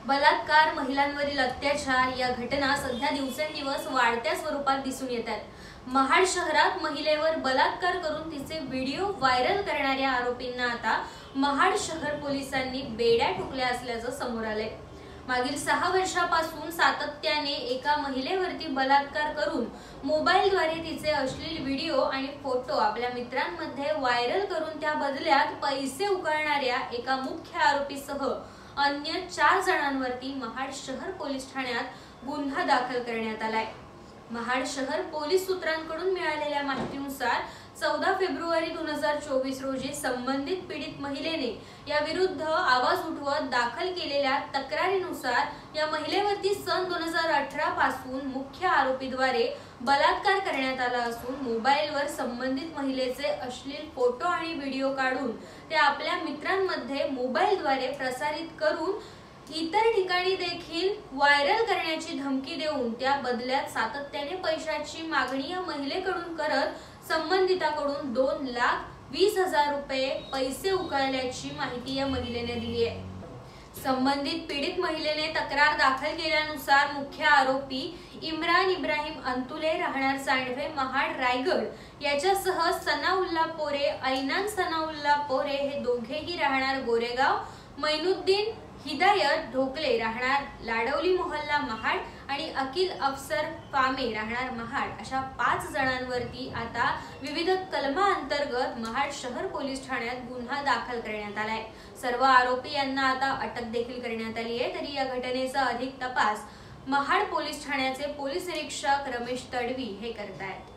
बलात्कार, महिलांवरील अत्याचार या घटना सध्या दिवसेंदिवस वाढत्या स्वरूपात दिसून येत आहेत. महाड शहरात महिलेवर बलात्कार करून तिचे व्हिडिओ व्हायरल करणाऱ्या आरोपींना आता महाड शहर पोलिसांनी बेड्या ठोकल्या असल्याचं समोर आलंय. मागील 6 वर्षापासून सातत्याने एका महिलेवरती बलात्कार करून मोबाईलद्वारे तिचे अश्लील व्हिडिओ आणि फोटो आपल्या मित्रांमध्ये व्हायरल करून त्या बदल्यात पैसे उकळणाऱ्या एका मुख्य आरोपीसह अन्य 4 जणांवरती महाड शहर पोलीस ठाण्यात गुन्हा दाखल करण्यात आलाय. महाड शहर पोलीस सूत्रांकडून मिळालेल्या माहितीनुसार 14 फेब्रुवारी 2024 रोजी संबंधित पीडित महिलेने या विरुद्ध आवाज उठवत दाखल केलेल्या तक्रारीनुसार या महिलेवरती सन 2018 पासून मुख्य आरोपीद्वारे बलात्कार करण्यात आला असून मोबाईलवर संबंधित महिलेचे अश्लील फोटो आणि व्हिडिओ काढून ते आपल्या मित्रांमध्ये मोबाईलद्वारे प्रसारित करून इतर ठिकाणी देखील व्हायरल करण्याची धमकी देऊन त्या बदल्यात सातत्याने पैशाची मागणी या महिलेकडून करत संबंधिताकडून 2,20,000 रुपये पैसे उकळल्याची माहिती या महिलेने दिली आहे. संबंधित पीडित महिलेने तक्रार दाखल केल्यानुसार मुख्य आरोपी इम्रान इब्राहिम अंतुले राहणार सांडवे महाड रायगड याच्यासह सनाउल्ला पोरे ऐनान सनाउल्ला पोरे हे दोघेही राहणार गोरेगाव, मैनुद्दीन हिदायत ढोकले राहणार लाडवली मोहल्ला महाड आणि अकिल अफसर फामे राहणार महाड अशा 5 जणांवरती आता विविध कलमांतर्गत महाड शहर पोलीस ठाण्यात गुन्हा दाखल करण्यात आलाय. सर्व आरोपी यांना आता अटक देखील करण्यात आली आहे. तरी या घटनेचा अधिक तपास महाड पोलीस ठाण्याचे पोलीस निरीक्षक रमेश तडवी हे करतायत.